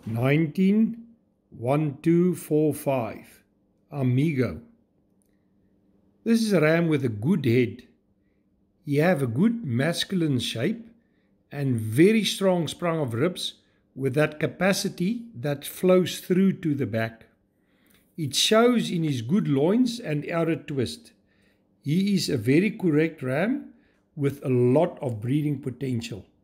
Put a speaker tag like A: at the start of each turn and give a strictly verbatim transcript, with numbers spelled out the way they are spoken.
A: nineteen one two four five, Amigo. This is a ram with a good head. He have a good masculine shape and very strong sprung of ribs with that capacity that flows through to the back. It shows in his good loins and outer twist. He is a very correct ram with a lot of breeding potential.